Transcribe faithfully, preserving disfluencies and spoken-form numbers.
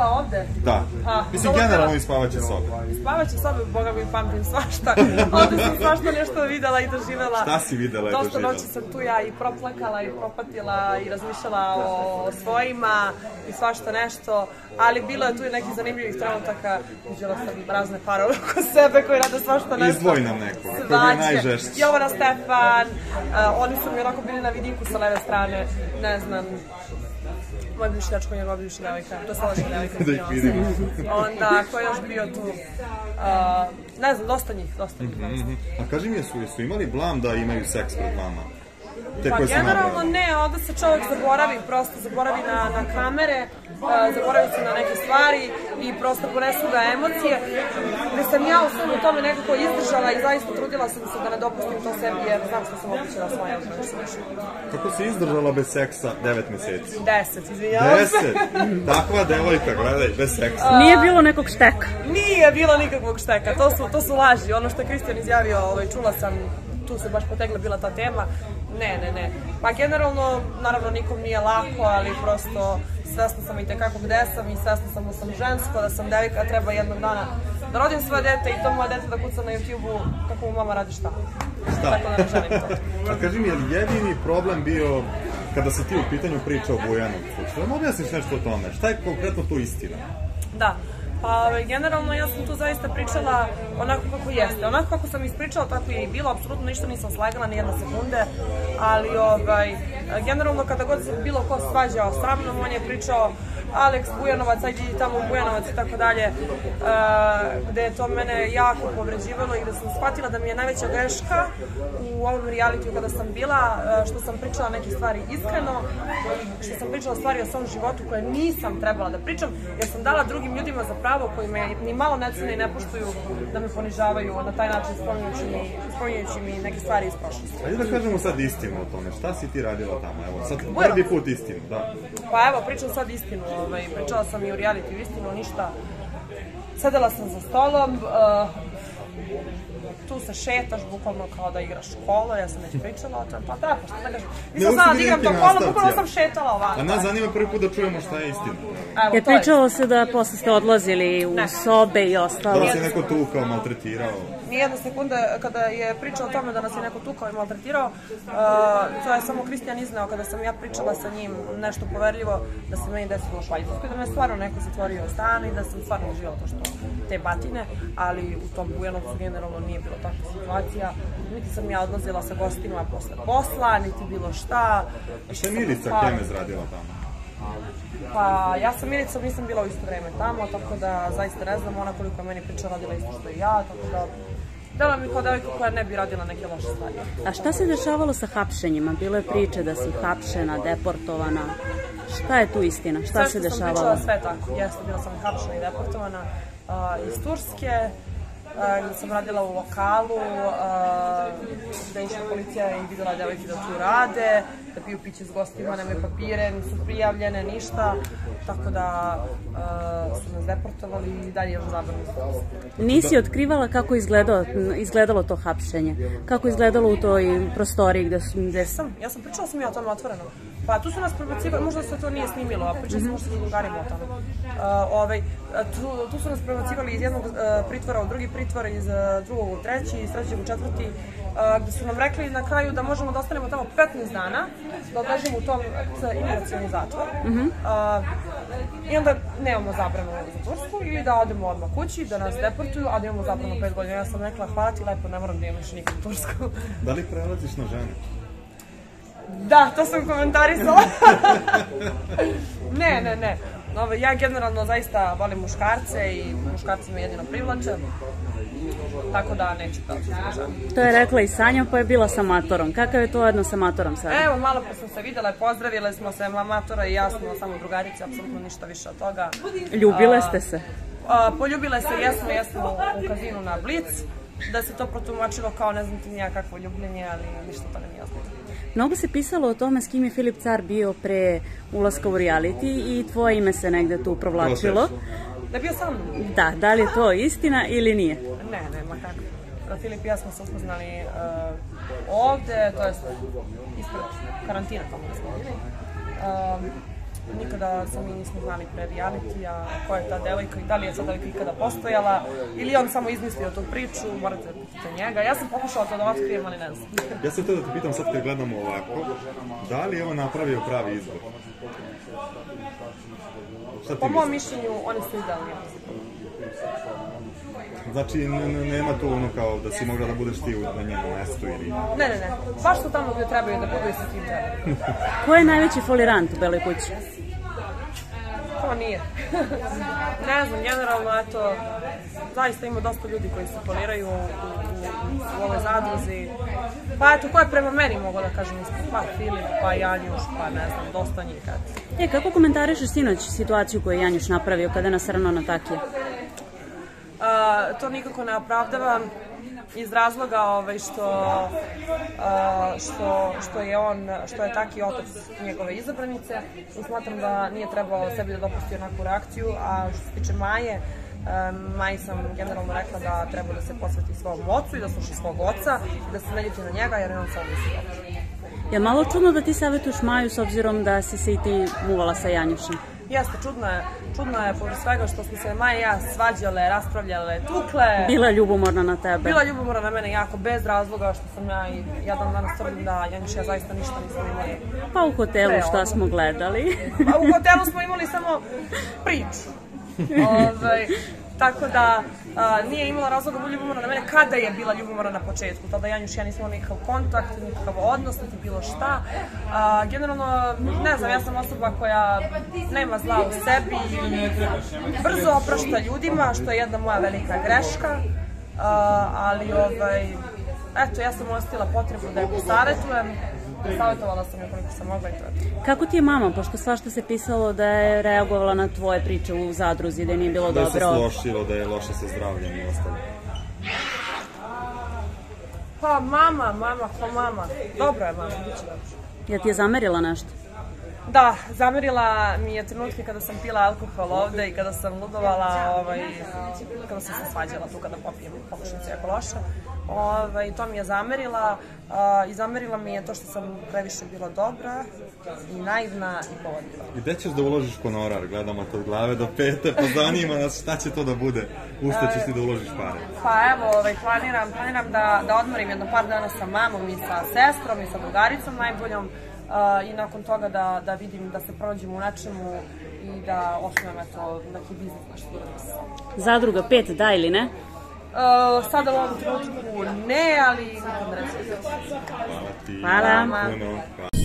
bila ovde? Da. Mislim, generalno i spavaće sobe. Spavaće sobe, boga mi pamtim svašta. Ovde sam svašta nešto videla i doživela. Šta si videla i doživela? Dosta noći sam tu ja i proplakala i propatila i razmišljala o svojima i svašta nešto. Ali bilo je tu i nekih zanimljivih trenutaka. Viđala sam razne parove oko sebe koji rade svašta nešto. Izdvoj nam neko, koji je najžešći. Jovana Stefan, oni su mi onako bili na vidiku sa leve strane, ne znam. Moj bivši dečko je moja bivša devojka, to je sadašnja devojka. Da ih vidimo. Onda, ko je još bio tu? Ne znam, dosta njih, dosta njih. A kaži mi, jesu imali blam da imaju seks pred vama? Pa generalno ne, onda se čovjek zaboravi, prosto zaboravi na kamere, zaboravi se na neke stvari i prosto ponesu ga emocije. Gde sam ja u svemu tome nekako izdržala i zaista trudila sam se da ne dopustim to sebi jer znam što sam opućena svoja odnoća. Kako si izdržala bez seksa devet meseci? Deset, izvinjavam se. Deset? Takva devojka, gledaj, bez seksa. Nije bilo nekog šteka? Nije bilo nikakvog šteka, to su laži. Ono što je Kristijan izjavio, čula sam, tu se baš potegla bila ta tema. Ne, ne, ne. Pa generalno, naravno, nikom nije lako, ali prosto svesna sam i tekako gde sam i svesna sam da sam žensko, da sam devojka, treba jednog dana da rodim svoje dete i to moje dete da kuca na YouTube-u kako mu mama radi šta. Šta? Tako da ne želim to. A kaži mi, je li jedini problem bio kada si ti u pitanju priča o Bujanovcu? Što vam objasniš nešto o tome? Šta je konkretno tu istina? Da. Pa, generalno, ja sam tu zaista pričala onako kako jeste. Onako kako sam ispričala, tako je i bilo. Apsolutno ništa nisam slagala, ni jedne sekunde. Ali, generalno, kada god se bilo ko svađao sa mnom, on je pričao Aleks Bujanovac, ajde idi tamo u Bujanovac i tako dalje. Gde je to mene jako povređivalo i gde sam shvatila da mi je najveća greška u ovom realitiju kada sam bila, što sam pričala neke stvari iskreno, što sam pričala stvari o svom životu koje nisam trebala da pričam, jer sam dala drugim ljudima za pravo koji me ni malo ne cene i ne poštuju da me ponižavaju na taj način spominjujući mi neke stvari iz prošlosti. Ajde da kažemo sad istinu o tome, šta si ti radila tamo, evo sad prvi put istinu, da. Pa evo, pričam sad istinu, pričala sam i u realitiju istinu, ništa. Sedela sam za stolom, tu se šetaš bukvalno kao da igraš kolo, ja sam već pričala o tom, pa da, pa što da kažem, nisam znala da igram to kolo, bukvalno sam šetala ovako. A nas zanima prvi put da čujemo šta je istina. Je pričalo se da posle ste odlazili u sobe i ostalo? Da vas je neko tukao, maltretirao? Nijedna sekunda kada je pričao o tome da nas je neko tukao i maltretirao, to je samo Kristijan iznao kada sam ja pričala sa njim nešto poverljivo da se meni desilo u Švajcarskoj, da me stvarno neko zatvorio u stan i da sam stvarno uživao to što te batine, ali u tom Bujanovcu generalno nije bilo takva situacija, niti sam ja odlazila sa gostima posle posla, niti bilo šta. A šta je Milica Kemez radila tamo? Pa ja sa Milicom nisam bila u isto vreme tamo, tako da zaista ne znam, ona koliko je meni priča radila isto što i ja, tako da dela mi kao devojka koja ne bi radila neke loše stvari. A šta se dešavalo sa hapšenjima? Bilo je priče da si hapšena, deportovana. Šta je tu istina? Šta se dešavalo? Sve što sam pričala, sve tako. Jeste, bila sam hapšena i deportovana iz Turske, gde sam radila u lokalu, gde je išla policija i videla devojke da tu rade, da piju piće s gostima, nemaju papire, nisu prijavljene, ništa, tako da su nas deportovali i dalje imam zabranu. Nisi otkrivala kako izgledalo to hapšenje? Kako izgledalo u toj prostoriji gde... Jesam, ja sam pričala sam ja o tome otvoreno. Pa tu su nas prebacivali, možda se to nije snimilo, a pričala sam možda sa drugarima o tome. Tu su nas prebacivali iz jednog pritvora u drugi pritvor, iz drugog u treći, iz trećeg u četvrti, gde su nam rekli na kraju da možemo da ostanemo tamo petnaest dana, da odležimo u tom imigracioni zatvor. I onda nemamo zabranu za Tursku i da odemo odmah kući, da nas deportuju, a da imamo zabranu pet godina. Ja sam rekla, hvala ti lepo, ne moram da imam više nikad u Tursku. Da li prelaziš na žene? Da, to sam komentarisala. Ne, ne, ne. Ja generalno zaista volim muškarce i muškarci me jedino privlače. Tako da neću da se želim. To je rekla i Sanja, pa je bila sa Matorom. Kakav je to odnos sa Matorom sada? Evo, malo pa sam se videla, pozdravile smo se, Matora i ja smo samo drugarice, apsolutno ništa više od toga. Ljubile ste se? Poljubile se, jesmo, jesmo u kazinu na Blic, da se to protumačilo kao ne znam ti nija kakvo ljubljenje, ali ništa toga nije ozbiljno. Mnogo se pisalo o tome s kim je Filip Car bio pre ulaska u reality i tvoje ime se negde tu provlačilo. Da je bio sam? Da, da li je to istina ili nije? Ne, ne, ma kako. Filip i ja smo se upoznali ovde, to je ispred karantina tamo da smo bili. nikada se mi nismo znali pre realitija, ko je ta devojka i da li je ta devojka ikada postojala, ili je on samo izmislio tu priču, morate da pitate njega. Ja sam pokušala to da otkrijem, ali ne znam. Ja sam htio da te pitam sad kad gledamo ovako, da li je on napravio pravi izbor? Po mom mišljenju, oni su idealni. Znači, nema tu ono kao da si mogla da budeš ti na njenom mestu ili... Ne, ne, ne. Baš su tamo gdje trebaju da budu i sa kim trebaju. Ko je najveći folirant u Beloj kući? To nije. Ne znam, generalno, eto, zaista ima dosta ljudi koji se foliraju u, u, u ovoj zadruzi. Pa eto, ko je prema meni, mogu da kažem, pa Filip, pa Janjuš, pa ne znam, dosta njih. E, kako komentarišeš sinoć situaciju koju je Janjuš napravio kada je nasrnuo na Takija? Uh, to nikako ne opravdavam iz razloga ovaj, što, uh, što, što je on, što je Taki otac njegove izabranice i smatram da nije trebao sebi da dopusti onakvu reakciju, a što se tiče Maje, um, Maji sam generalno rekla da treba da se posveti svom ocu i da sluša svog oca i da se ne ljuti na njega jer je on samo misli dobro. Je malo čudno da ti savjetuješ Maju s obzirom da si se i ti muvala sa Janjušem? Jeste, čudno je, čudno je površ svega što smo se Maja i ja svađale, raspravljale, tukle. Bila ljubomorna na tebe? Bila ljubomorna na mene jako, bez razloga što sam ja i jedan danas tvrdim da Janjuš ja zaista ništa nisam imali. Pa u hotelu šta smo gledali? Pa u hotelu smo imali samo priču. Ove, tako da a, nije imala razloga biti ljubomorna na mene kada je bila ljubomorna na početku. Tada Janjuš i ja nismo imali nikakav kontakt, nikakav odnos, niti bilo šta. A, generalno, ne znam, ja sam osoba koja nema zla u sebi i brzo oprašta ljudima, što je jedna moja velika greška. A, ali, ovaj, eto, ja sam osjetila potrebu da je posavjetujem. Savjetovala sam je koliko sam mogla i to je. Kako ti je mama, pošto svašta se pisalo da je reagovala na tvoje priče u zadruzi, da je nije bilo dobro? Da je se slošilo, da je loše sa zdravljem i ostalo. Pa mama, mama, ko mama. Dobro je mama, bit će dobro. Ja ti je zamerila nešto? Da, zamerila mi je trenutke kada sam pila alkohol ovde i kada sam ludovala, ovaj, kada sam se svađala tu kada popijem površnicu jako loše. Ovaj, to mi je zamerila a, i zamerila mi je to što sam previše bila dobra i naivna i povodljiva. I gde ćeš da uložiš honorar? Gledamo to od glave do pete, pa zanima nas šta će to da bude, u šta ćeš ti da uložiš pare? Pa evo, ovaj, planiram, planiram da, da odmorim jedno par dana sa mamom i sa sestrom i sa drugaricom najboljom. Uh, i nakon toga da, da vidim da se pronađemo u nečemu i da osnovim eto neki biznis nešto da. Zadruga pet, da ili ne? Uh, sada u ovom trenutku ne, ali nikad ne reći. Hvala ti. Hvala. Puno.